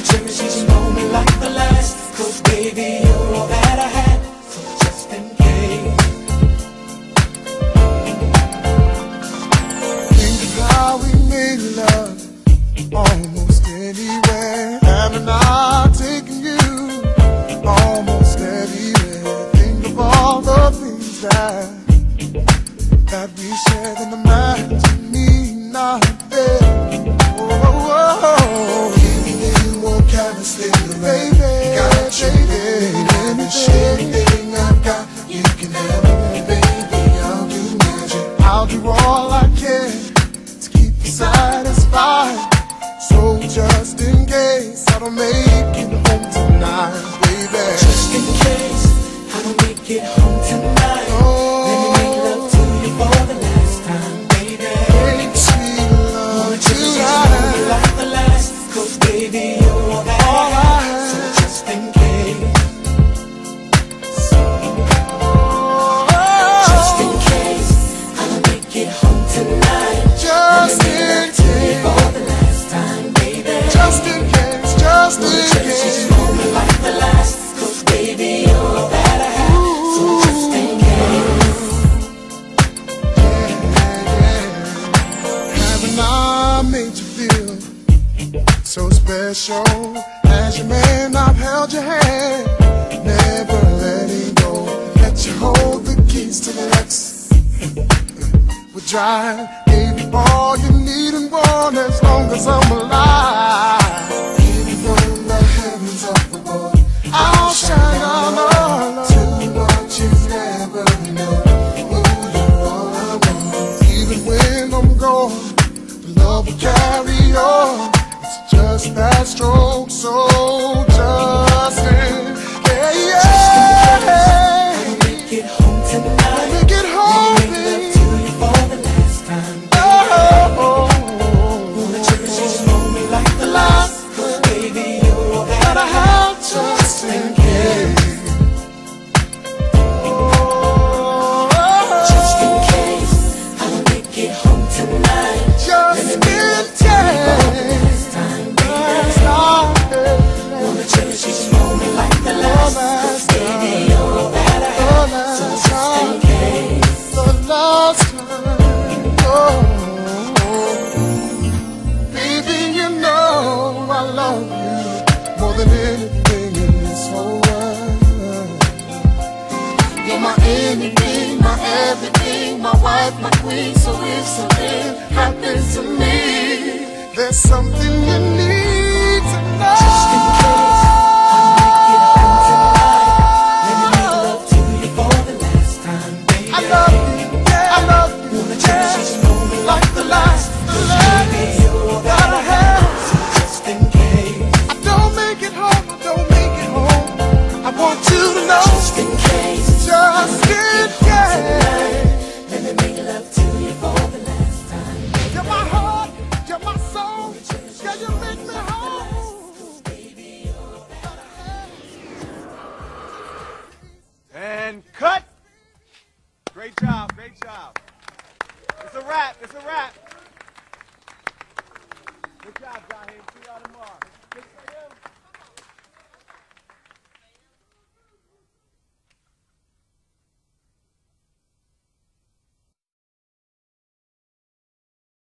cherish each moment like the last. 'Cause baby, you're all that I had. So just in case. Think of how we made love almost anywhere. Haven't I taken you almost everywhere? Think of all the things that we shared in the night to me not there. Giving you more chemistry, baby. Got you there. Anything I've got, you can have it, baby. I'll do magic. I'll do all I can to keep you satisfied. So just in case I don't make it home tonight, baby. Just in case I don't make it home tonight, let me make love to you for the last time, baby. Sweet love tonight, like the last. 'Cause baby, you're all that I have. So just in case. Just in case I don't make it home tonight, just in case for the last time, baby. Just in case, just in case. Moment like the last. 'Cause baby, you're all that I have. So just in case. Haven't I made you feel so special? As your man, I've held your hand, never letting go. Let you hold the keys to the Lex. We're dry, gave you all you need and want as long as I'm alive. Even from the heavens up above, I'll shine on all. Too much is never enough. Ooh, you're all I want. Even when I'm gone, the love will carry on. It's just that stroke, so just in case. Make it home tonight. Make it home, make love to you for the last time, baby. Wanna cherish each moment like the last. 'Cause baby, you're all that I have. Just in case. Just in case I don't make it home tonight, just in case. Wanna cherish each moment like the last. 'Cause baby, you're all that I have. So just in case. The last time, oh, baby, you know I love you more than anything in this whole world. You're my anything, my everything, my wife, my queen. So if something happens to me, there's something you need to know. Just in case I make it home tonight, let me make love to you for the last time, baby. I love you, yeah, I love you. Wanna cherish each moment like the last. 'Cause baby, you're all that I have. So just in case I don't make it home, I don't make it home, I want you to know. Just in case, just in case. let me make love to you for the last time, baby. You're my heart, you're my soul, yeah, you make me whole. And cut! Great job, great job. It's a wrap, it's a wrap. Good job, Jaheim. See y'all tomorrow. Good for you.